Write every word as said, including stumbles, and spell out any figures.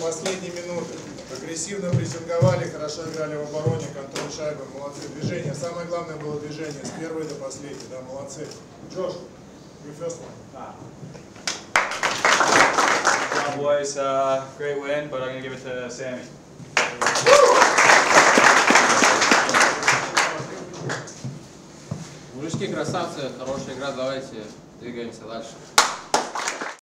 последней минуты. Агрессивно прессинговали, хорошо играли в обороне, контроль шайбы, молодцы. Движение, самое главное было движение, с первой до последней, да, молодцы. Джош, you first one. Good job, boys. Uh, great win, but I'm going to give it to Sammy. Мужички, красавцы, хорошая игра, давайте двигаемся дальше.